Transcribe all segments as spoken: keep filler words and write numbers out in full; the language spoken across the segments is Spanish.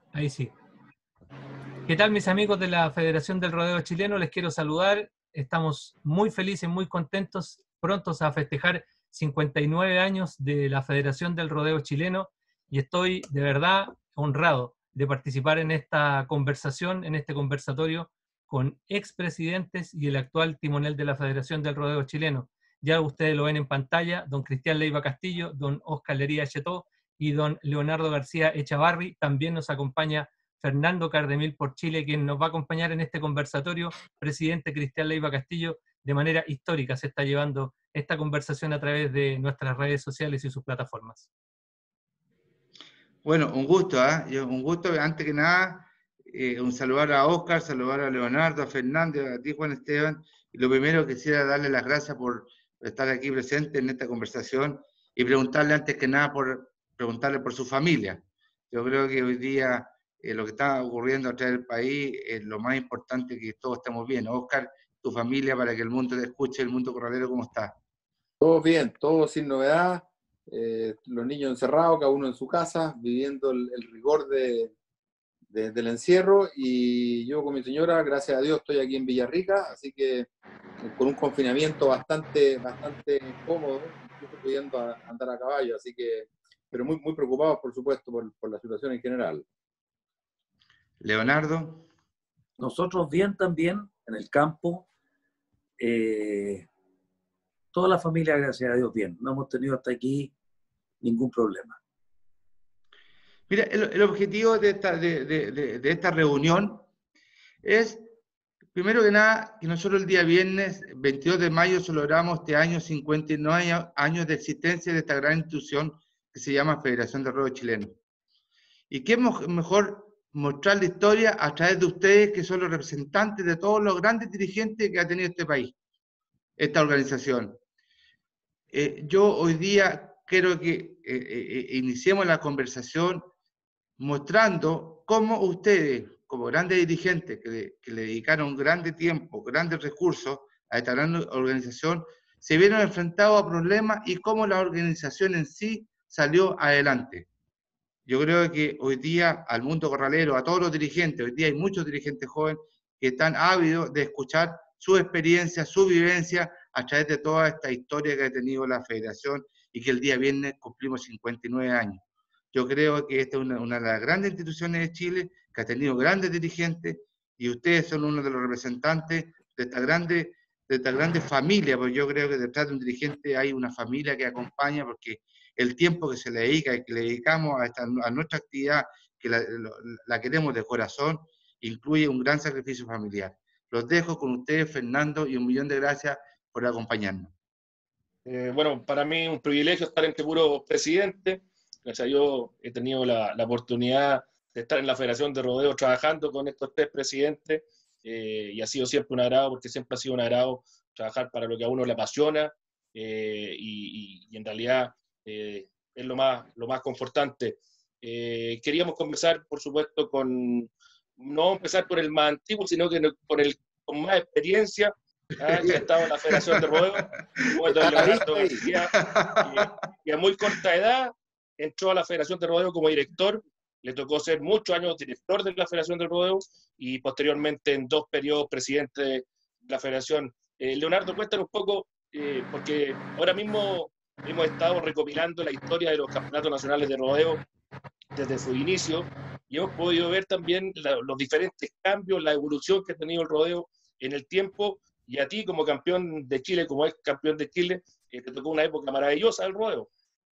Ahí sí. ¿Qué tal, mis amigos de la Federación del Rodeo Chileno? Les quiero saludar. Estamos muy felices, muy contentos, prontos a festejar cincuenta y nueve años de la Federación del Rodeo Chileno y estoy de verdad honrado de participar en esta conversación, en este conversatorio con expresidentes y el actual timonel de la Federación del Rodeo Chileno. Ya ustedes lo ven en pantalla, don Cristian Leiva Castillo, don Oscar Lería Chetó y don Leonardo García Echavarri. También nos acompaña Fernando Cardemil por Chile, quien nos va a acompañar en este conversatorio. Presidente Cristian Leiva Castillo, de manera histórica se está llevando esta conversación a través de nuestras redes sociales y sus plataformas. Bueno, un gusto, ¿eh? Un gusto, antes que nada, eh, un saludar a Oscar, saludar a Leonardo, a Fernando, a ti, Juan Esteban. Y lo primero quisiera darle las gracias por estar aquí presente en esta conversación y preguntarle antes que nada por preguntarle por su familia. Yo creo que hoy día eh, lo que está ocurriendo a través del país es lo más importante, que todos estemos bien. Oscar, tu familia, para que el mundo te escuche, el mundo corralero, ¿cómo está? Todo bien, todo sin novedad. Eh, los niños encerrados, cada uno en su casa, viviendo el, el rigor de, de, del encierro. Y yo con mi señora, gracias a Dios, estoy aquí en Villarrica, así que con un confinamiento bastante, bastante cómodo, incluso pudiendo a, andar a caballo. Así que, pero muy, muy preocupados, por supuesto, por, por la situación en general. Leonardo. Nosotros bien también, en el campo. Eh, toda la familia, gracias a Dios, bien. No hemos tenido hasta aquí ningún problema. Mira, el, el objetivo de esta, de, de, de, de esta reunión es, primero que nada, que nosotros el día viernes veintidós de mayo celebramos este año cincuenta y nueve años de existencia de esta gran institución que se llama Federación de Rodeo Chileno. Y qué mejor mostrar la historia a través de ustedes, que son los representantes de todos los grandes dirigentes que ha tenido este país, esta organización. Eh, yo hoy día quiero que eh, eh, iniciemos la conversación mostrando cómo ustedes, como grandes dirigentes que le, que le dedicaron grande tiempo, grandes recursos a esta gran organización, se vieron enfrentados a problemas y cómo la organización en sí salió adelante. Yo creo que hoy día al mundo corralero, a todos los dirigentes, hoy día hay muchos dirigentes jóvenes que están ávidos de escuchar su experiencia, su vivencia a través de toda esta historia que ha tenido la federación y que el día viernes cumplimos cincuenta y nueve años. Yo creo que esta es una, una de las grandes instituciones de Chile, que ha tenido grandes dirigentes, y ustedes son uno de los representantes de esta grande, de esta grande familia, porque yo creo que detrás de un dirigente hay una familia que acompaña, porque el tiempo que se le dedica y que le dedicamos a, esta, a nuestra actividad, que la, la queremos de corazón, incluye un gran sacrificio familiar. Los dejo con ustedes, Fernando, y un millón de gracias por acompañarnos. Eh, bueno, para mí es un privilegio estar entre puros presidentes. O sea, yo he tenido la, la oportunidad de estar en la Federación de Rodeo trabajando con estos tres presidentes, eh, y ha sido siempre un agrado, porque siempre ha sido un agrado trabajar para lo que a uno le apasiona, eh, y, y, y en realidad eh, es lo más, lo más confortante. Eh, queríamos comenzar, por supuesto, con no empezar por el más antiguo, sino que por el con más experiencia, ¿ah? Que ha estado en la Federación de Rodeo, como es don Leonardo García, y, y a muy corta edad entró a la Federación de Rodeo como director. Le tocó ser muchos años director de la Federación de Rodeo y posteriormente en dos periodos presidente de la Federación. Eh, Leonardo, cuéntanos un poco, eh, porque ahora mismo hemos estado recopilando la historia de los campeonatos nacionales de rodeo desde su inicio y hemos podido ver también la, los diferentes cambios, la evolución que ha tenido el rodeo en el tiempo, y a ti como campeón de Chile, como ex campeón de Chile, eh, te tocó una época maravillosa del rodeo.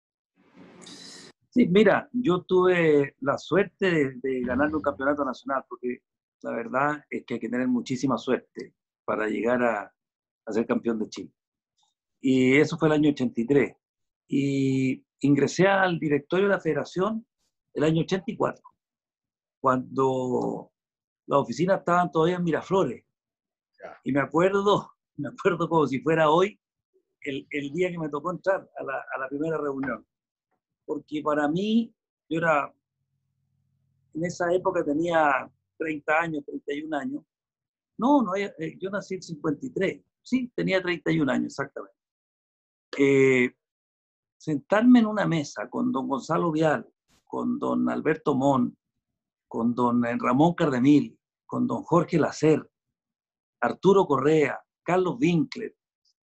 Sí, mira, yo tuve la suerte de, de ganar un campeonato nacional, porque la verdad es que hay que tener muchísima suerte para llegar a, a ser campeón de Chile. Y eso fue el año ochenta y tres. Y ingresé al directorio de la federación el año ochenta y cuatro, cuando las oficinas estaban todavía en Miraflores. Y me acuerdo, me acuerdo como si fuera hoy, el, el día que me tocó entrar a la, a la primera reunión. Porque para mí, yo era, en esa época tenía treinta años, treinta y un años. No, no, yo nací en cincuenta y tres. Sí, tenía treinta y un años, exactamente. Eh, sentarme en una mesa con don Gonzalo Vial, con don Alberto Mon, con don Ramón Cardemil, con don Jorge Lacer, Arturo Correa, Carlos Winkler.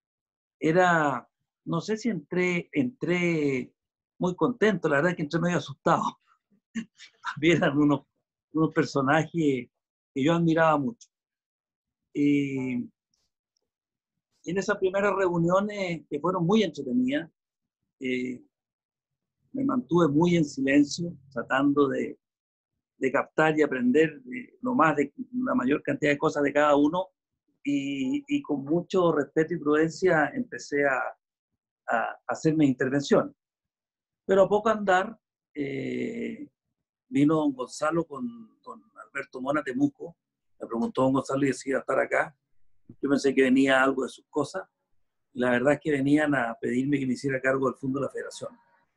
Era, no sé si entré, entré muy contento, la verdad es que entré medio asustado. También eran unos, unos personajes que yo admiraba mucho. Y en esas primeras reuniones, que fueron muy entretenidas, eh, me mantuve muy en silencio, tratando de, de captar y aprender de lo más de la mayor cantidad de cosas de cada uno, y, y con mucho respeto y prudencia empecé a, a hacer mis intervenciones. Pero a poco andar, eh, vino don Gonzalo con don Alberto Mona Temuco, me preguntó don Gonzalo y si iba a estar acá. Yo pensé que venía algo de sus cosas, y la verdad es que venían a pedirme que me hiciera cargo del fondo de la federación.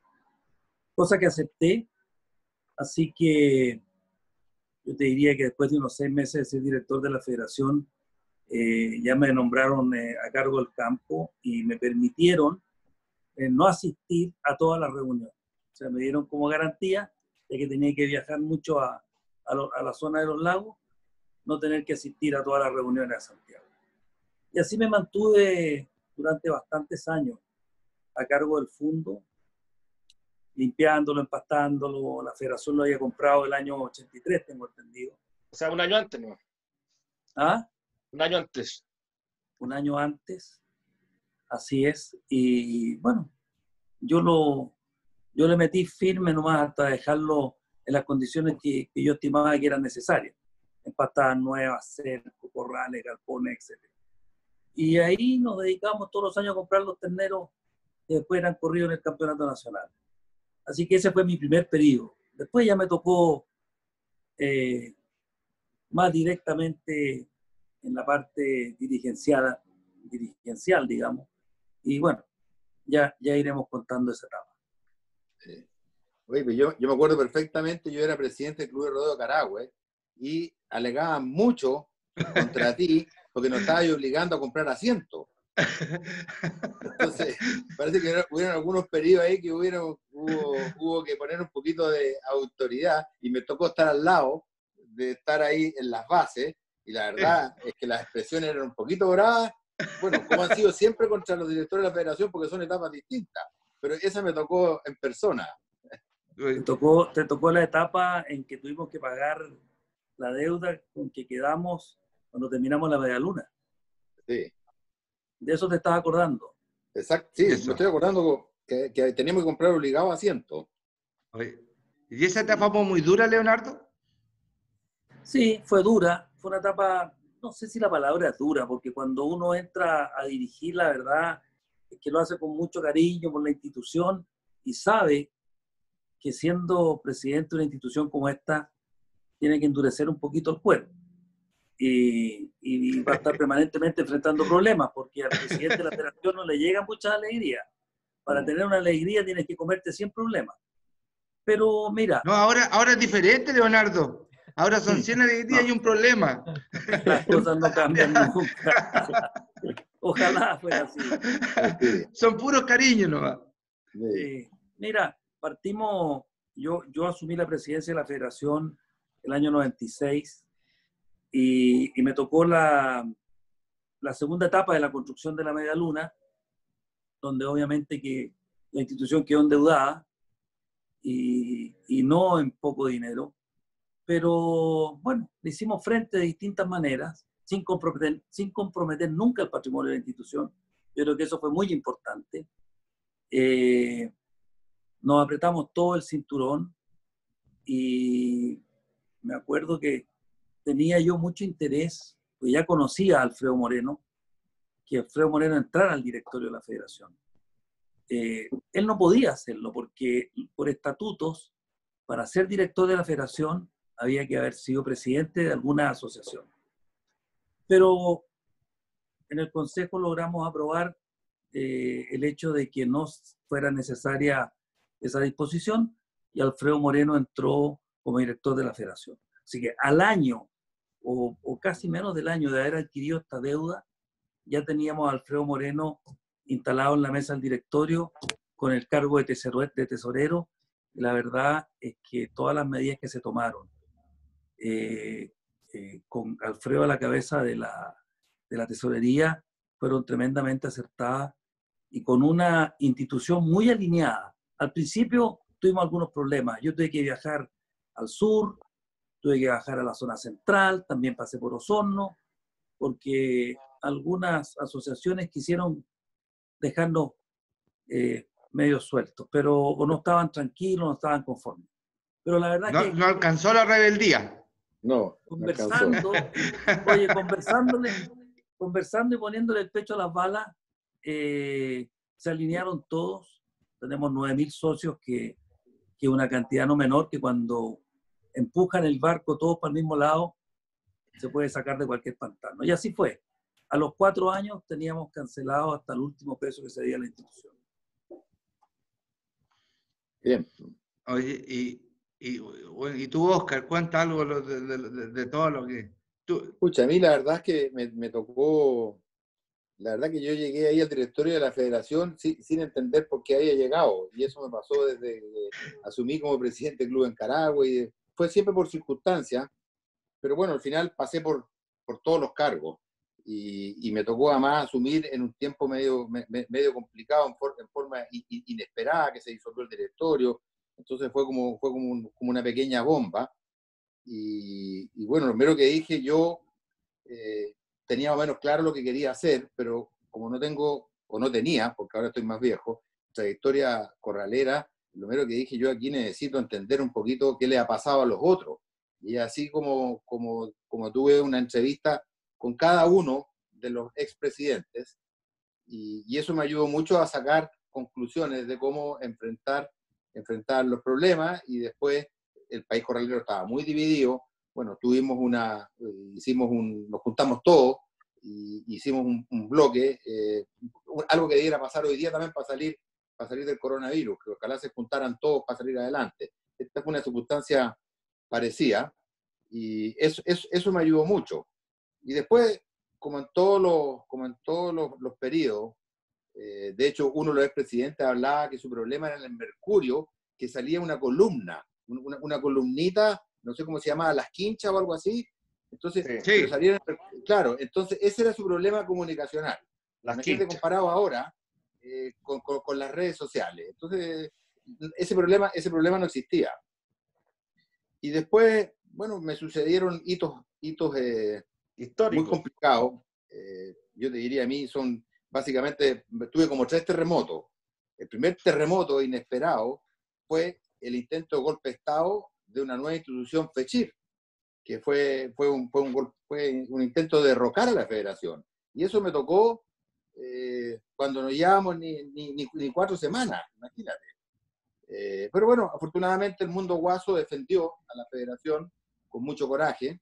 Cosa que acepté, así que yo te diría que después de unos seis meses de ser director de la federación, eh, ya me nombraron eh, a cargo del campo y me permitieron eh, no asistir a todas las reuniones. O sea, me dieron como garantía de que tenía que viajar mucho a, a, lo, a la zona de los lagos, no tener que asistir a todas las reuniones a Santiago. Y así me mantuve durante bastantes años a cargo del fondo, limpiándolo, empastándolo. La federación lo había comprado el año ochenta y tres, tengo entendido. O sea, un año antes, ¿no? ¿Ah? Un año antes. Un año antes, así es. Y bueno, yo, lo, yo le metí firme nomás hasta dejarlo en las condiciones que, que yo estimaba que eran necesarias. Empastadas nuevas, cercos, corrales, galpones, etcétera. Y ahí nos dedicamos todos los años a comprar los terneros que después eran corridos en el campeonato nacional. Así que ese fue mi primer periodo. Después ya me tocó eh, más directamente en la parte dirigencial, dirigencial, digamos. Y bueno, ya, ya iremos contando esa etapa. Sí. Oye, pues yo, yo me acuerdo perfectamente, yo era presidente del Club de Rodeo Carahue y alegaban mucho contra ti porque nos estabas obligando a comprar asientos. Entonces, parece que hubieron algunos periodos ahí que hubieron, hubo, hubo que poner un poquito de autoridad y me tocó estar al lado, de estar ahí en las bases, y la verdad es que las expresiones eran un poquito bravas, bueno, como han sido siempre contra los directores de la federación porque son etapas distintas, pero esa me tocó en persona. Te tocó, te tocó la etapa en que tuvimos que pagar la deuda con que quedamos cuando terminamos la media luna. Sí. De eso te estás acordando. Exacto, sí, Eso. me estoy acordando que, que teníamos que comprar obligado asiento. ¿Y esa etapa fue muy dura, Leonardo? Sí, fue dura, fue una etapa, no sé si la palabra es dura, porque cuando uno entra a dirigir, la verdad es que lo hace con mucho cariño por la institución y sabe que siendo presidente de una institución como esta, tiene que endurecer un poquito el cuerpo. Y, y va a estar permanentemente enfrentando problemas, porque al presidente de la federación no le llega mucha alegría. Para tener una alegría tienes que comerte cien problemas. Pero mira... No, ahora, ahora es diferente, Leonardo. Ahora son cien alegrías no, y un problema. Las cosas no cambian nunca. Ojalá fuera así. Son puros cariños nomás. Sí. Mira, partimos, yo, yo asumí la presidencia de la federación el año noventa y seis. Y, y me tocó la, la segunda etapa de la construcción de la media luna, donde obviamente que la institución quedó endeudada y, y no en poco dinero, pero bueno, le hicimos frente de distintas maneras, sin comprometer, sin comprometer nunca el patrimonio de la institución. Yo creo que eso fue muy importante. Eh, nos apretamos todo el cinturón y me acuerdo que tenía yo mucho interés, pues ya conocía a Alfredo Moreno, que Alfredo Moreno entrara al directorio de la federación. Eh, él no podía hacerlo porque por estatutos, para ser director de la federación, había que haber sido presidente de alguna asociación. Pero en el Consejo logramos aprobar eh, el hecho de que no fuera necesaria esa disposición y Alfredo Moreno entró como director de la federación. Así que al año, o, o casi menos del año de haber adquirido esta deuda, ya teníamos a Alfredo Moreno instalado en la mesa del directorio con el cargo de tesorero, de tesorero. Y la verdad es que todas las medidas que se tomaron eh, eh, con Alfredo a la cabeza de la, de la tesorería, fueron tremendamente acertadas y con una institución muy alineada. Al principio tuvimos algunos problemas. Yo tuve que viajar al sur, tuve que viajar a la zona central, también pasé por Osorno, porque algunas asociaciones quisieron dejarnos eh, medio sueltos, pero o no estaban tranquilos, no estaban conformes. Pero la verdad No, que no alcanzó la rebeldía. No, no alcanzó. conversando, oye, conversándole, conversando y poniéndole el pecho a las balas, eh, se alinearon todos. Tenemos nueve mil socios, que que una cantidad no menor, que cuando empujan el barco todos para el mismo lado, se puede sacar de cualquier pantano. Y así fue. A los cuatro años teníamos cancelado hasta el último peso que se debía a la institución. Bien. Oye, y, y, bueno, y tú, Oscar, cuenta algo de, de, de, de todo lo que... Tú... Escucha, a mí la verdad es que me, me tocó, la verdad que yo llegué ahí al directorio de la federación sin, sin entender por qué había llegado, y eso me pasó desde que asumí como presidente del club en Caragua, y fue siempre por circunstancias, pero bueno, al final pasé por, por todos los cargos, y, y me tocó además asumir en un tiempo medio, me, medio complicado, en, for, en forma inesperada, que se disolvió el directorio. Entonces fue como, fue como, un, como una pequeña bomba. Y, y bueno, lo primero que dije, yo eh, tenía más o menos claro lo que quería hacer, pero como no tengo, o no tenía, porque ahora estoy más viejo, trayectoria corralera, lo primero que dije, yo aquí necesito entender un poquito qué le ha pasado a los otros. Y así como, como, como tuve una entrevista con cada uno de los expresidentes, y, y eso me ayudó mucho a sacar conclusiones de cómo enfrentar, enfrentar los problemas. Y después el país corralero estaba muy dividido. Bueno, tuvimos una, hicimos un, nos juntamos todos y hicimos un, un bloque, eh, algo que debiera pasar hoy día también para salir, para salir del coronavirus, que ojalá se juntaran todos para salir adelante. Esta fue una circunstancia parecida y eso, eso, eso me ayudó mucho. Y después, como en todos los, como en todos los, los periodos, eh, de hecho, uno de los expresidentes hablaba que su problema era en el Mercurio, que salía una columna, una, una columnita, no sé cómo se llamaba, Las Quinchas o algo así. Entonces, sí. pero salía, claro, entonces ese era su problema comunicacional. Las Imagínate comparado ahora eh, con, con, con las redes sociales. Entonces, ese problema, ese problema no existía. Y después, bueno, me sucedieron hitos, hitos eh, muy complicados. Eh, yo te diría, a mí son, básicamente, tuve como tres terremotos. El primer terremoto inesperado fue el intento de golpe de Estado de una nueva institución, FECHIR, que fue, fue, un, fue, un, fue un intento de derrocar a la federación. Y eso me tocó eh, cuando no llevábamos ni, ni, ni, ni cuatro semanas, imagínate. Eh, pero bueno, afortunadamente el mundo guaso defendió a la federación con mucho coraje,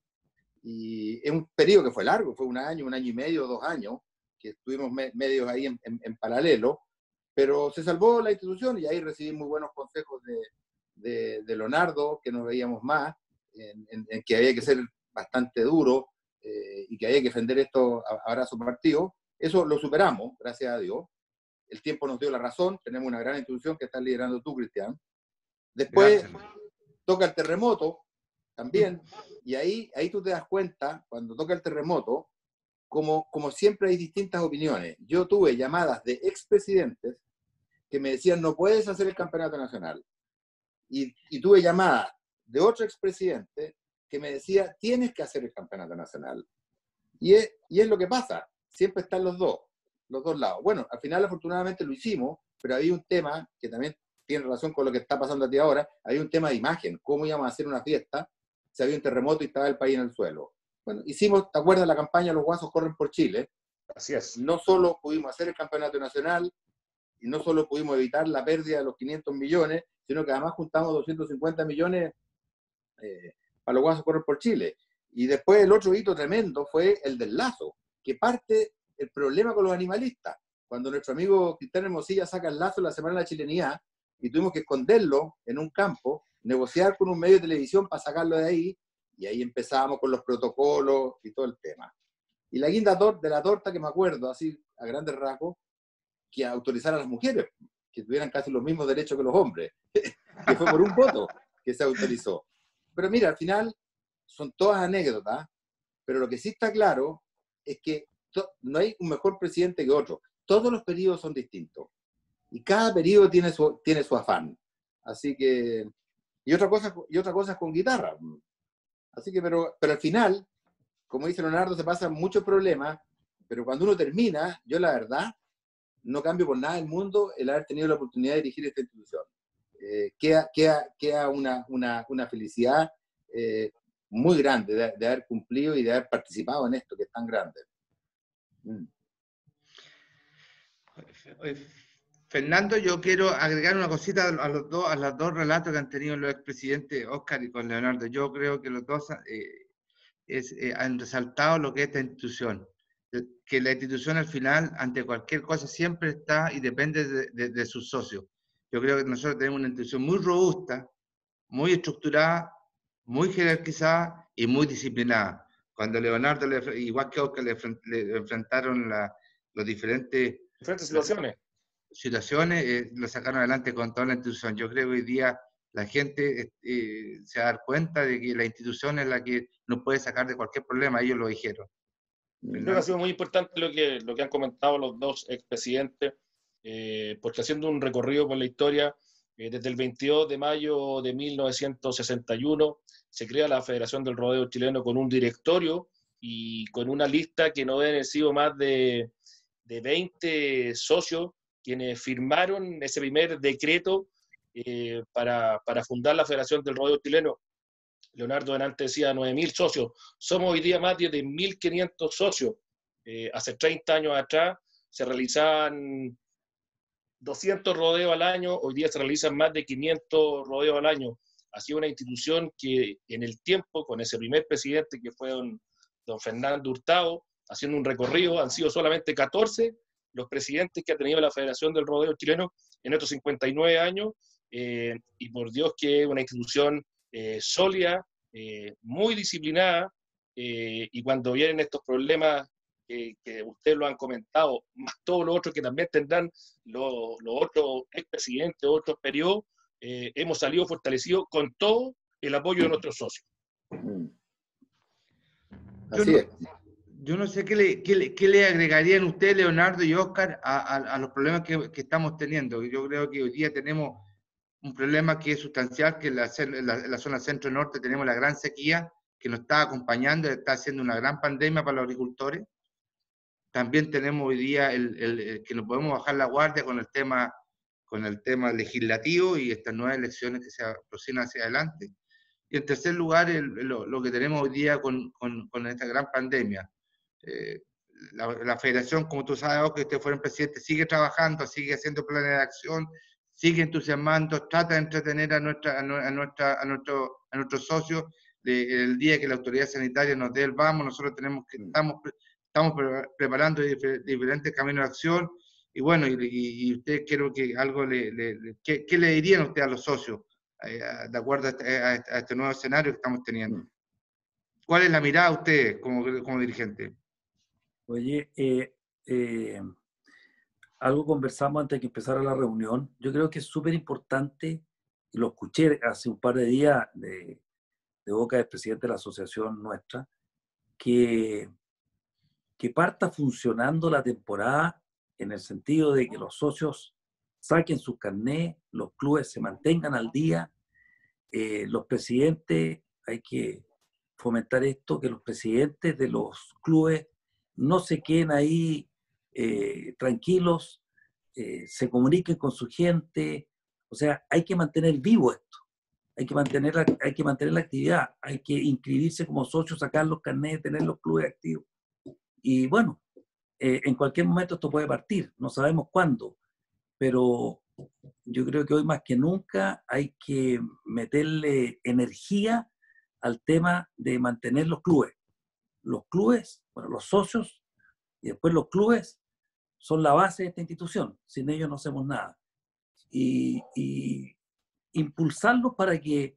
y es un periodo que fue largo, fue un año, un año y medio, dos años, que estuvimos me, medios ahí en, en, en paralelo, pero se salvó la institución y ahí recibí muy buenos consejos de, de, de Leonardo, que nos veíamos más, en, en, en que había que ser bastante duro eh, y que había que defender esto a, a su partido. Eso lo superamos, gracias a Dios. El tiempo nos dio la razón, tenemos una gran institución que estás liderando tú, Cristian. Después gracias. Toca el terremoto también, y ahí, ahí tú te das cuenta, cuando toca el terremoto, como, como siempre hay distintas opiniones. Yo tuve llamadas de expresidentes que me decían, no puedes hacer el campeonato nacional. Y, y tuve llamadas de otro expresidente que me decía, tienes que hacer el campeonato nacional. Y es, y es lo que pasa, siempre están los dos, los dos lados. Bueno, al final afortunadamente lo hicimos, pero había un tema que también tiene relación con lo que está pasando a ti ahora, había un tema de imagen, cómo íbamos a hacer una fiesta si había un terremoto y estaba el país en el suelo. Bueno, hicimos, ¿te acuerdas la campaña Los Guasos Corren por Chile? Así es. No solo pudimos hacer el campeonato nacional, y no solo pudimos evitar la pérdida de los quinientos millones, sino que además juntamos doscientos cincuenta millones eh, para Los Guasos Corren por Chile. Y después el otro hito tremendo fue el del lazo, que parte el problema con los animalistas. Cuando nuestro amigo Cristian Hermosilla saca el lazo en la Semana de la Chilenidad, y tuvimos que esconderlo en un campo, negociar con un medio de televisión para sacarlo de ahí, y ahí empezamos con los protocolos y todo el tema. Y la guinda de la torta, que me acuerdo, así a grandes rasgos, que autorizar a las mujeres, que tuvieran casi los mismos derechos que los hombres, que fue por un voto que se autorizó. Pero mira, al final son todas anécdotas, pero lo que sí está claro es que no hay un mejor presidente que otro. Todos los periodos son distintos. Y cada periodo tiene su, tiene su afán. Así que... Y otra cosa, y otra cosa es con guitarra. Así que, pero, pero al final, como dice Leonardo, se pasan muchos problemas, pero cuando uno termina, yo la verdad, no cambio por nada del mundo el haber tenido la oportunidad de dirigir esta institución. Eh, queda queda, queda una, una, una felicidad eh, muy grande de, de haber cumplido y de haber participado en esto que es tan grande. Mm. Fernando, yo quiero agregar una cosita a los dos, a los dos relatos que han tenido los expresidentes Óscar y con Leonardo. Yo creo que los dos eh, es, eh, han resaltado lo que es esta institución. Que la institución al final, ante cualquier cosa, siempre está y depende de, de, de sus socios. Yo creo que nosotros tenemos una institución muy robusta, muy estructurada, muy jerarquizada y muy disciplinada. Cuando Leonardo, le, igual que Óscar, le, le enfrentaron la, los diferentes... Diferentes situaciones. situaciones, eh, lo sacaron adelante con toda la institución. Yo creo que hoy día la gente eh, se va a dar cuenta de que la institución es la que nos puede sacar de cualquier problema, ellos lo dijeron. Creo que ha sido muy importante lo que, lo que han comentado los dos expresidentes, eh, porque haciendo un recorrido por la historia, eh, desde el veintidós de mayo de mil novecientos sesenta y uno se crea la Federación del Rodeo Chileno con un directorio y con una lista que no deben haber sido más de, de veinte socios quienes firmaron ese primer decreto eh, para, para fundar la Federación del Rodeo Chileno. Leonardo delante decía nueve mil socios, somos hoy día más de mil quinientos socios. Eh, hace treinta años atrás se realizaban doscientos rodeos al año, hoy día se realizan más de quinientos rodeos al año. Ha sido una institución que en el tiempo, con ese primer presidente que fue don, don Fernando Hurtado, haciendo un recorrido, han sido solamente catorce los presidentes que ha tenido la Federación del Rodeo Chileno en estos cincuenta y nueve años, eh, y por Dios que es una institución eh, sólida, eh, muy disciplinada, eh, y cuando vienen estos problemas eh, que ustedes lo han comentado, más todo lo otro que también tendrán los, los otros expresidentes, otros periodos, eh, hemos salido fortalecidos con todo el apoyo de nuestros socios. Así es. Yo no sé qué le, qué le, qué le agregarían ustedes, Leonardo y Óscar, a, a, a los problemas que, que estamos teniendo. Yo creo que hoy día tenemos un problema que es sustancial, que en la, la, la zona centro-norte tenemos la gran sequía, que nos está acompañando, está haciendo una gran pandemia para los agricultores. También tenemos hoy día el, el, el que no podemos bajar la guardia con el tema, con el tema legislativo y estas nuevas elecciones que se aproximan hacia adelante. Y en tercer lugar, el, lo, lo que tenemos hoy día con, con, con esta gran pandemia. Eh, la, la federación, como tú sabes, que usted fuera presidente, sigue trabajando, sigue haciendo planes de acción, sigue entusiasmando, trata de entretener a, nuestra, a, nuestra, a, nuestro, a nuestros socios. De, el día que la autoridad sanitaria nos dé el vamos, nosotros tenemos que, estamos, estamos preparando diferentes caminos de acción. Y bueno, y, y usted quiero que algo le, le, le ¿qué, ¿qué le dirían usted a los socios eh, de acuerdo a este, a este nuevo escenario que estamos teniendo? ¿Cuál es la mirada de usted como, como dirigente? Oye, eh, eh, algo conversamos antes de que empezara la reunión. Yo creo que es súper importante, y lo escuché hace un par de días de, de boca del presidente de la asociación nuestra, que, que parta funcionando la temporada en el sentido de que los socios saquen sus carnés, los clubes se mantengan al día, eh, los presidentes, hay que fomentar esto, que los presidentes de los clubes no se queden ahí eh, tranquilos, eh, se comuniquen con su gente. O sea, hay que mantener vivo esto, hay que mantener la, hay que mantener la actividad, hay que inscribirse como socio, sacar los carnets, tener los clubes activos. Y bueno, eh, en cualquier momento esto puede partir, no sabemos cuándo, pero yo creo que hoy más que nunca hay que meterle energía al tema de mantener los clubes. Los clubes, bueno, los socios y después los clubes son la base de esta institución. Sin ellos no hacemos nada. Y, y impulsarlos para que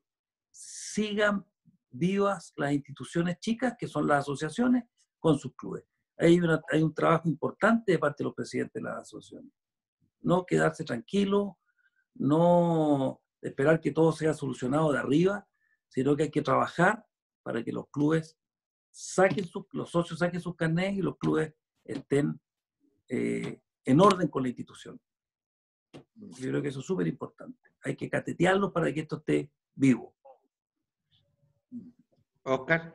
sigan vivas las instituciones chicas, que son las asociaciones, con sus clubes. Hay, una, hay un trabajo importante de parte de los presidentes de las asociaciones. No quedarse tranquilo, no esperar que todo sea solucionado de arriba, sino que hay que trabajar para que los clubes saquen sus, los socios saquen sus carnets y los clubes estén eh, en orden con la institución. Yo creo que eso es súper importante. Hay que catetearlos para que esto esté vivo. Oscar.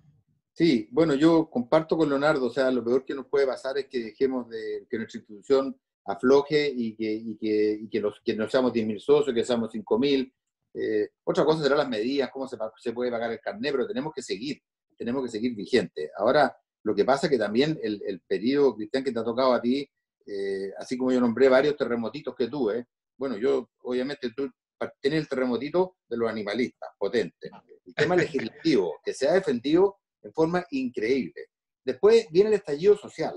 Sí, bueno, yo comparto con Leonardo, o sea, lo peor que nos puede pasar es que dejemos de que nuestra institución afloje y que, y que, y que, los, que no seamos diez mil socios, que seamos cinco mil. Eh, otra cosa serán las medidas, cómo se, se puede pagar el carnet, pero tenemos que seguir, tenemos que seguir vigente. Ahora, lo que pasa es que también el, el periodo, Cristian, que te ha tocado a ti, eh, así como yo nombré varios terremotitos que tuve, bueno, yo, obviamente, tú tienes el terremotito de los animalistas, potente. El tema legislativo, que se ha defendido en forma increíble. Después viene el estallido social,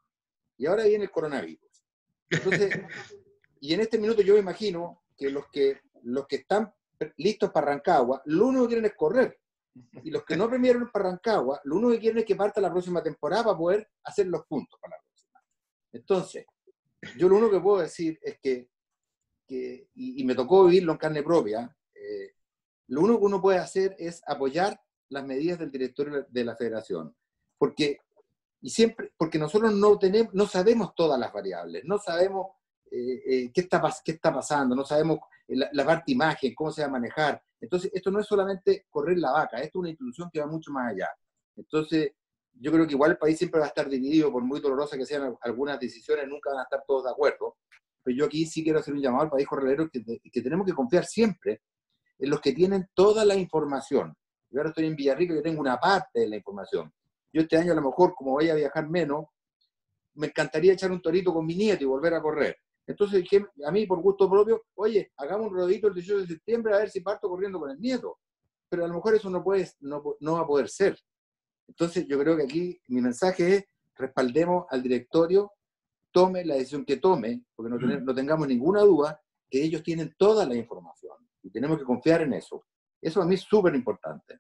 y ahora viene el coronavirus. Entonces, y en este minuto yo me imagino que los que, los que están listos para Rancagua, lo único que quieren es correr. Y los que no premiaron para Rancagua, lo único que quieren es que parta la próxima temporada para poder hacer los puntos para la próxima. Entonces, yo lo único que puedo decir es que, que y, y me tocó vivirlo en carne propia, eh, lo único que uno puede hacer es apoyar las medidas del directorio de la federación. Porque, y siempre, porque nosotros no, tenemos, no sabemos todas las variables, no sabemos eh, eh, qué, está, qué está pasando, no sabemos la, la parte imagen, cómo se va a manejar. Entonces, esto no es solamente correr la vaca, esto es una institución que va mucho más allá. Entonces, yo creo que igual el país siempre va a estar dividido, por muy dolorosa que sean algunas decisiones, nunca van a estar todos de acuerdo. Pero yo aquí sí quiero hacer un llamado al país jornalero que, que tenemos que confiar siempre en los que tienen toda la información. Yo ahora estoy en Villarrica y yo tengo una parte de la información. Yo este año a lo mejor, como voy a viajar menos, me encantaría echar un torito con mi nieto y volver a correr. Entonces dije, a mí por gusto propio, oye, hagamos un rodito el dieciocho de septiembre a ver si parto corriendo con el nieto. Pero a lo mejor eso no, puede, no, no va a poder ser. Entonces yo creo que aquí mi mensaje es, respaldemos al directorio, tome la decisión que tome, porque no, tener, no tengamos ninguna duda que ellos tienen toda la información y tenemos que confiar en eso. Eso a mí es súper importante.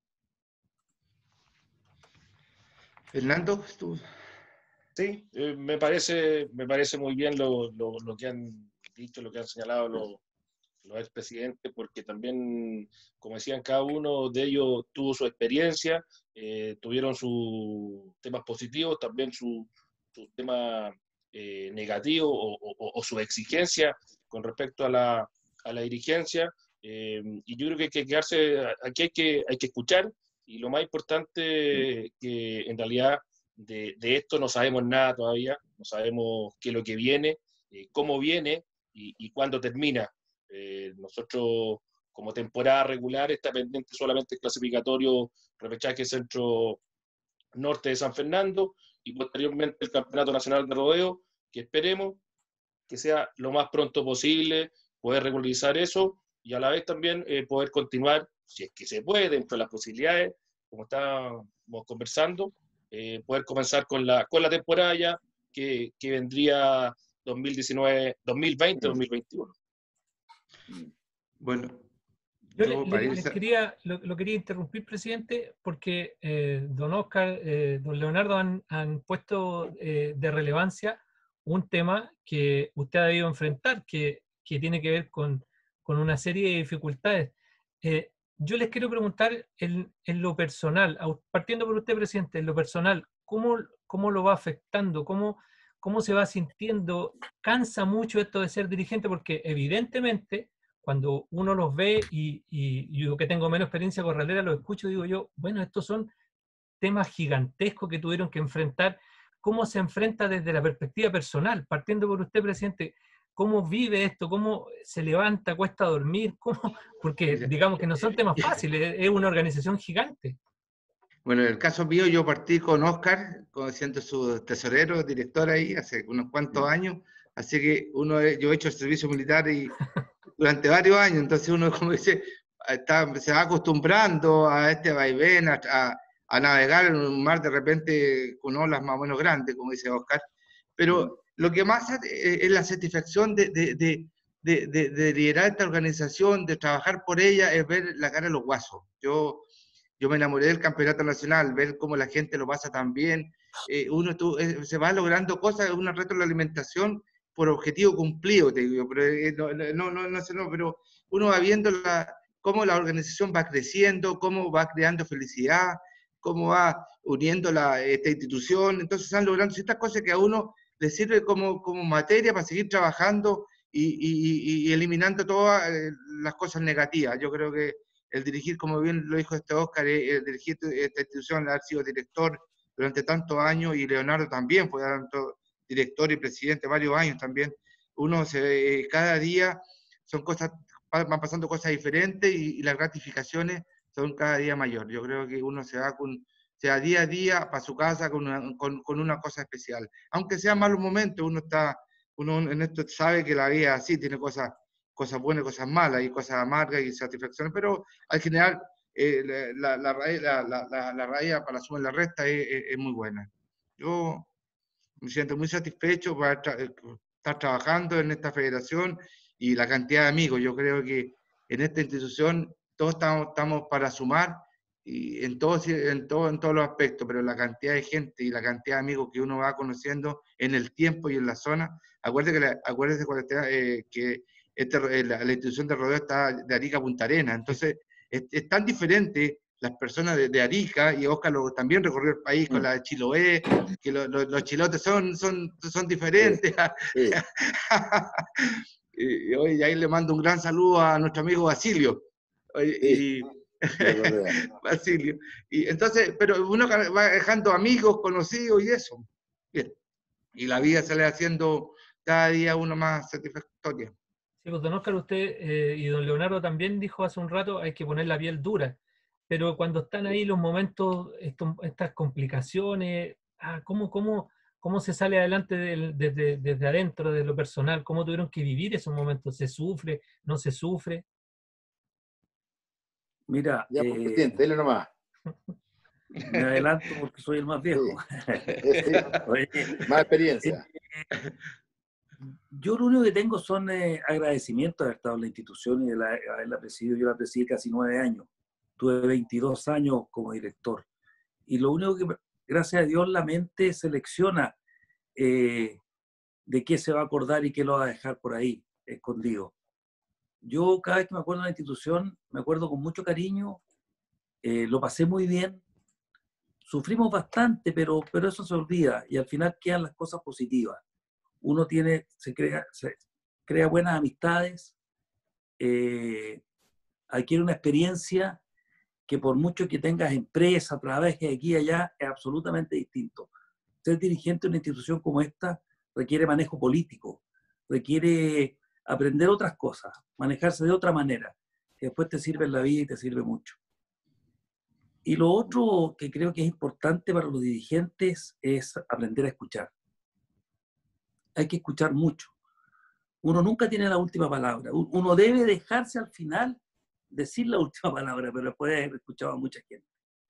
Fernando, tú. Sí, eh, me, parece, me parece muy bien lo, lo, lo que han dicho, lo que han señalado los, los expresidentes, porque también, como decían, cada uno de ellos tuvo su experiencia, eh, tuvieron sus temas positivos, también sus su temas eh, negativos o, o, o su exigencia con respecto a la, a la dirigencia. Eh, y yo creo que hay que quedarse, aquí hay que, hay que escuchar, y lo más importante que en realidad de, de esto no sabemos nada todavía, no sabemos qué es lo que viene, eh, cómo viene y, y cuándo termina. Eh, nosotros como temporada regular está pendiente solamente el clasificatorio repechaje centro norte de San Fernando y posteriormente el campeonato nacional de rodeo, que esperemos que sea lo más pronto posible, poder regularizar eso y a la vez también eh, poder continuar, si es que se puede, dentro de las posibilidades, como estábamos conversando, eh, poder comenzar con la, con la temporada ya que, que vendría dos mil diecinueve, dos mil veinte, dos mil veintiuno. Bueno, yo le, le, les quería, lo, lo quería interrumpir, presidente, porque eh, don Oscar, eh, don Leonardo han, han puesto eh, de relevancia un tema que usted ha debido enfrentar, que, que tiene que ver con, con una serie de dificultades. Eh, yo les quiero preguntar en, en lo personal, partiendo por usted, presidente, en lo personal, ¿cómo, cómo lo va afectando? ¿Cómo, ¿Cómo se va sintiendo? ¿Cansa mucho esto de ser dirigente? Porque evidentemente, cuando uno los ve y, y yo que tengo menos experiencia corralera, los escucho y digo yo, bueno, estos son temas gigantescos que tuvieron que enfrentar. ¿Cómo se enfrenta desde la perspectiva personal? Partiendo por usted, presidente, ¿cómo vive esto? ¿Cómo se levanta? ¿Cuesta dormir? ¿Cómo? Porque digamos que no son temas fáciles, es una organización gigante. Bueno, en el caso mío, yo partí con Oscar, siendo su tesorero, director ahí, hace unos cuantos años, así que uno, yo he hecho el servicio militar y durante varios años, entonces uno, como dice, está, se va acostumbrando a este vaivén, a, a, a navegar en un mar de repente con olas más o menos grandes, como dice Oscar, pero lo que más es la satisfacción de, de, de, de, de, de liderar esta organización, de trabajar por ella, es ver la cara de los guasos. Yo, yo me enamoré del campeonato nacional, ver cómo la gente lo pasa tan bien, eh, uno tú, eh, se va logrando cosas, una retroalimentación por objetivo cumplido, te digo, pero eh, no, no, no, no sé, no, pero uno va viendo la, cómo la organización va creciendo, cómo va creando felicidad, cómo va uniendo la, esta institución. Entonces están logrando ciertas cosas que a uno le sirve como, como materia para seguir trabajando y, y, y eliminando todas las cosas negativas. Yo creo que el dirigir, como bien lo dijo este Óscar, el dirigir esta institución, haber sido director durante tantos años, y Leonardo también fue tanto director y presidente varios años también. Uno se, cada día son cosas, van pasando cosas diferentes y, y las gratificaciones son cada día mayor. Yo creo que uno se va con, se va día a día para su casa con una, con, con una cosa especial. Aunque sean malos momentos, uno está, uno en esto sabe que la vida así tiene cosas, cosas buenas, cosas malas, y cosas amargas y satisfacciones, pero al general eh, la, la, la, la, la, la raya para la suma y la resta es, es, es muy buena. Yo me siento muy satisfecho por tra estar trabajando en esta federación y la cantidad de amigos. Yo creo que en esta institución todos estamos, estamos para sumar, y en, todo, en, todo, en todos los aspectos, pero la cantidad de gente y la cantidad de amigos que uno va conociendo en el tiempo y en la zona. Acuérdate que, la, acuérdate eh, que este, la, la institución de rodeo está de Arica a Punta Arenas, entonces es, es tan diferente las personas de, de Arica, y Óscar lo, también recorrió el país con la de Chiloé, que lo, lo, los chilotes son, son, son diferentes. Sí, sí. y, y ahí le mando un gran saludo a nuestro amigo Basilio. Y, sí. Basilio. Y entonces, pero uno va dejando amigos, conocidos y eso. Bien. Y la vida se le va haciendo cada día uno más satisfactoria. Sí, pues don Óscar, usted eh, y don Leonardo también dijo hace un rato, hay que poner la piel dura. Pero cuando están ahí los momentos, esto, estas complicaciones, ah, ¿cómo, cómo, ¿cómo se sale adelante del, desde, desde adentro, de lo personal? ¿Cómo tuvieron que vivir esos momentos? ¿Se sufre? ¿No se sufre? Mira, ya, eh, presidente, dile nomás. Me adelanto porque soy el más viejo. Sí, sí. Oye, más experiencia. Eh, yo lo único que tengo son eh, agradecimientos de haber estado en la institución y de la, haberla presidido. Yo la presidí casi nueve años. Tuve veintidós años como director. Y lo único que, gracias a Dios, la mente selecciona eh, de qué se va a acordar y qué lo va a dejar por ahí, escondido. Yo cada vez que me acuerdo de la institución, me acuerdo con mucho cariño, eh, lo pasé muy bien, sufrimos bastante, pero, pero eso se olvida y al final quedan las cosas positivas. Uno tiene, se crea, se crea buenas amistades, eh, adquiere una experiencia que por mucho que tengas empresa, trabajes aquí y allá, es absolutamente distinto. Ser dirigente de una institución como esta requiere manejo político, requiere aprender otras cosas, manejarse de otra manera, que después te sirve en la vida y te sirve mucho. Y lo otro que creo que es importante para los dirigentes es aprender a escuchar. Hay que escuchar mucho. Uno nunca tiene la última palabra. Uno debe dejarse al final decir la última palabra, pero después de haber escuchado a mucha gente.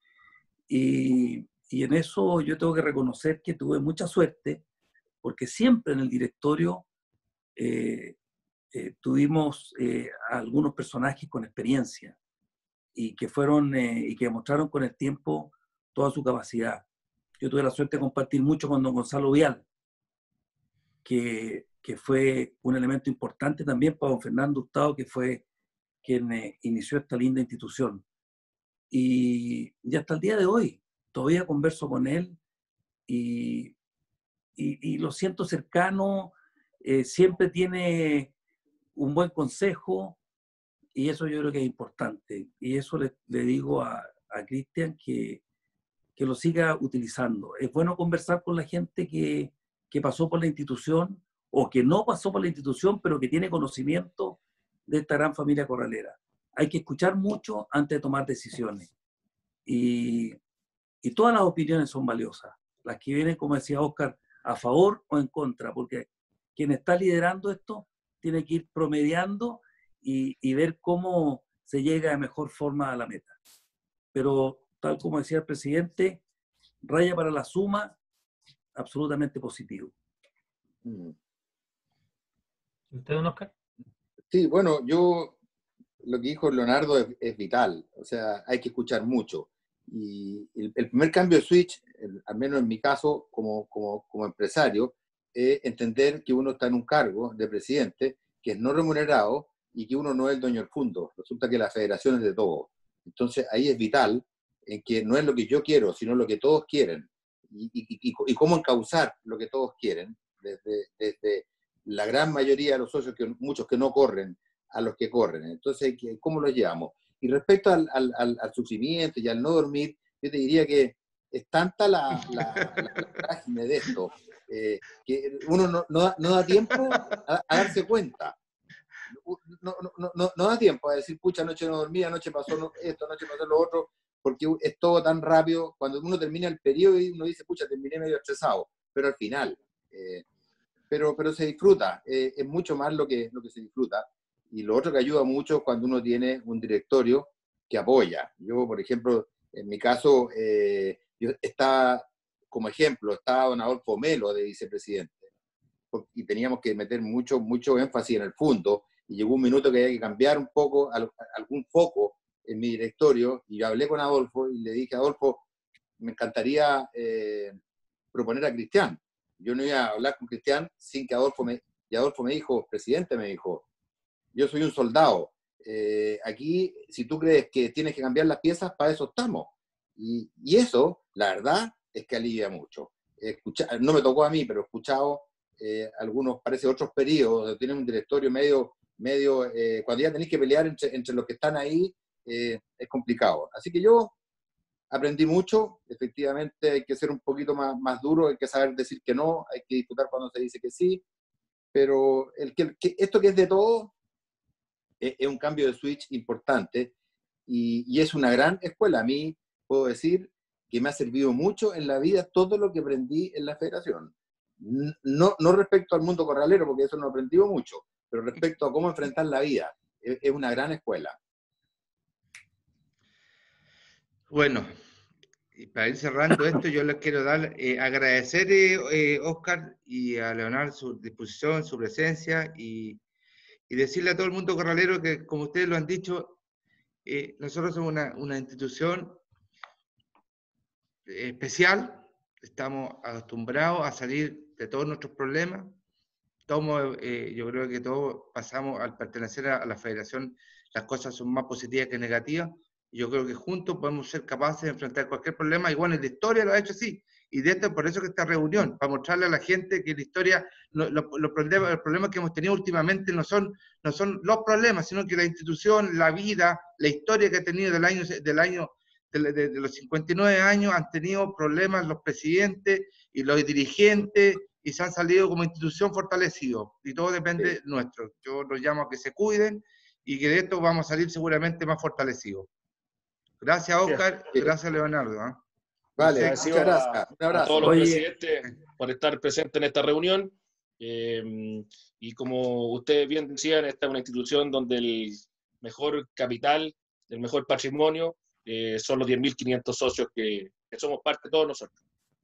Y, y en eso yo tengo que reconocer que tuve mucha suerte, porque siempre en el directorio eh, eh, tuvimos eh, algunos personajes con experiencia y que fueron eh, y que demostraron con el tiempo toda su capacidad. Yo tuve la suerte de compartir mucho con don Gonzalo Vial, que, que fue un elemento importante también para don Fernando Hurtado, que fue quien eh, inició esta linda institución. Y, y hasta el día de hoy todavía converso con él y, y, y lo siento cercano, eh, siempre tiene un buen consejo y eso yo creo que es importante. Y eso le, le digo a, a Cristian que, que lo siga utilizando. Es bueno conversar con la gente que, que pasó por la institución o que no pasó por la institución, pero que tiene conocimiento de esta gran familia corralera. Hay que escuchar mucho antes de tomar decisiones. Y, y todas las opiniones son valiosas. Las que vienen, como decía Óscar, a favor o en contra, porque quien está liderando esto tiene que ir promediando y, y ver cómo se llega de mejor forma a la meta. Pero, tal como decía el presidente, raya para la suma, absolutamente positivo. ¿Usted, don Óscar? Sí, bueno, yo, lo que dijo Leonardo es, es vital, o sea, hay que escuchar mucho. Y el, el primer cambio de switch, el, al menos en mi caso, como, como, como empresario, es entender que uno está en un cargo de presidente que es no remunerado y que uno no es el dueño del fondo. Resulta que la federación es de todos. Entonces ahí es vital en que no es lo que yo quiero, sino lo que todos quieren. Y, y, y, y cómo encauzar lo que todos quieren, desde, desde la gran mayoría de los socios, que muchos que no corren, a los que corren. Entonces, ¿cómo lo llevamos? Y respecto al, al, al, al sufrimiento y al no dormir, yo te diría que es tanta la, la, la, la vorágine de esto, eh, que uno no, no, da, no da tiempo a, a darse cuenta. No, no, no, no, no da tiempo a decir, pucha, anoche no dormí, anoche pasó esto, anoche pasó lo otro, porque es todo tan rápido. Cuando uno termina el periodo y uno dice, pucha, terminé medio estresado, pero al final, eh, pero, pero se disfruta, eh, es mucho más lo que, lo que se disfruta. Y lo otro que ayuda mucho es cuando uno tiene un directorio que apoya. Yo, por ejemplo, en mi caso, eh, yo estaba, como ejemplo, estaba don Adolfo Melo de vicepresidente, y teníamos que meter mucho, mucho énfasis en el fondo, y llegó un minuto que había que cambiar un poco algún foco en mi directorio, y yo hablé con Adolfo y le dije, Adolfo, me encantaría eh, proponer a Cristian. Yo no iba a hablar con Cristian sin que Adolfo me... Y Adolfo me dijo, presidente, me dijo, yo soy un soldado. Eh, aquí, si tú crees que tienes que cambiar las piezas, para eso estamos. Y, y eso, la verdad, es que alivia mucho. Escucha, no me tocó a mí, pero he escuchado eh, algunos, parece otros periodos, donde tienen un directorio medio, medio eh, cuando ya tenéis que pelear entre, entre los que están ahí, eh, es complicado. Así que yo aprendí mucho. Efectivamente hay que ser un poquito más, más duro, hay que saber decir que no, hay que disfrutar cuando se dice que sí, pero el que, que esto que es de todo es, es un cambio de switch importante, y, y es una gran escuela. A mí puedo decir que me ha servido mucho en la vida todo lo que aprendí en la federación. No, no respecto al mundo corralero, porque eso no he aprendido mucho, pero respecto a cómo enfrentar la vida. Es, es una gran escuela. Bueno, y para ir cerrando esto, yo les quiero dar, eh, agradecer eh, eh, Oscar y a Leonardo su disposición, su presencia, y, y decirle a todo el mundo corralero que, como ustedes lo han dicho, eh, nosotros somos una, una institución especial, estamos acostumbrados a salir de todos nuestros problemas. Todos, eh, yo creo que todos pasamos, al pertenecer a, a la federación, las cosas son más positivas que negativas. Yo creo que juntos podemos ser capaces de enfrentar cualquier problema, y bueno, la historia lo ha hecho así, y de esto, por eso que esta reunión, para mostrarle a la gente que la historia, lo, lo, los, problemas, los problemas que hemos tenido últimamente no son, no son los problemas, sino que la institución, la vida, la historia que ha tenido del año, del año de, de, de los cincuenta y nueve años, han tenido problemas los presidentes y los dirigentes, y se han salido como institución fortalecidos, y todo depende sí. nuestro. Yo los llamo a que se cuiden, y que de esto vamos a salir seguramente más fortalecidos. Gracias, Oscar. Sí. Gracias, Leonardo. ¿eh? Vale, muchas gracias. Un abrazo. A todos los Oye. presidentes por estar presentes en esta reunión. Eh, y como ustedes bien decían, esta es una institución donde el mejor capital, el mejor patrimonio, eh, son los diez mil quinientos socios que, que somos parte de todos nosotros.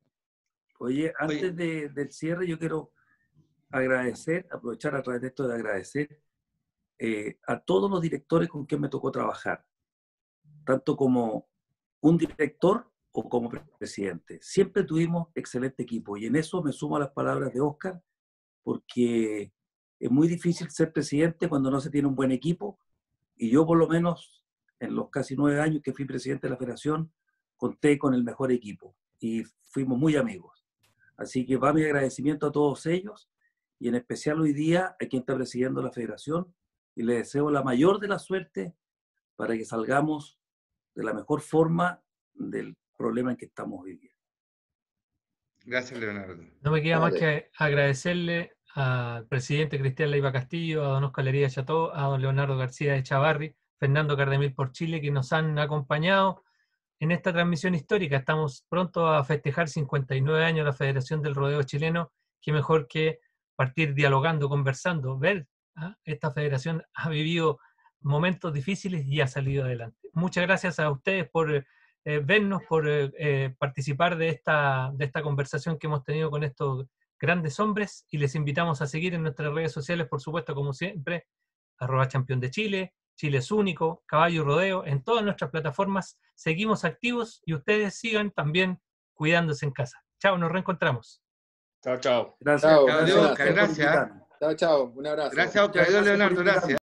Oye, antes Oye. De, del cierre, yo quiero agradecer, aprovechar a través de esto de agradecer eh, a todos los directores con quien me tocó trabajar, tanto como un director o como presidente. Siempre tuvimos excelente equipo, y en eso me sumo a las palabras de Oscar, porque es muy difícil ser presidente cuando no se tiene un buen equipo, y yo por lo menos en los casi nueve años que fui presidente de la federación conté con el mejor equipo y fuimos muy amigos. Así que va mi agradecimiento a todos ellos, y en especial hoy día a quien está presidiendo la federación, y le deseo la mayor de la suerte para que salgamos de la mejor forma del problema en que estamos viviendo. Gracias, Leonardo. No me queda vale. más que agradecerle al presidente Cristian Leiva Castillo, a don Oscar Lería Cható, a don Leonardo García Echavarri, Fernando Cardemil por Chile, que nos han acompañado en esta transmisión histórica. Estamos pronto a festejar cincuenta y nueve años de la Federación del Rodeo Chileno. Qué mejor que partir dialogando, conversando, ver, ¿ah? Esta federación ha vivido momentos difíciles y ha salido adelante. Muchas gracias a ustedes por eh, vernos, por eh, participar de esta, de esta conversación que hemos tenido con estos grandes hombres, y les invitamos a seguir en nuestras redes sociales, por supuesto, como siempre, arroba Campeón de Chile, Chile es Único, Caballo Rodeo, en todas nuestras plataformas. Seguimos activos, y ustedes sigan también cuidándose en casa. Chao, nos reencontramos. Chao, chao. Gracias. Chao, gracias. Gracias. Chao, chao. Un abrazo. Gracias, Oscar. Leonardo, gracias.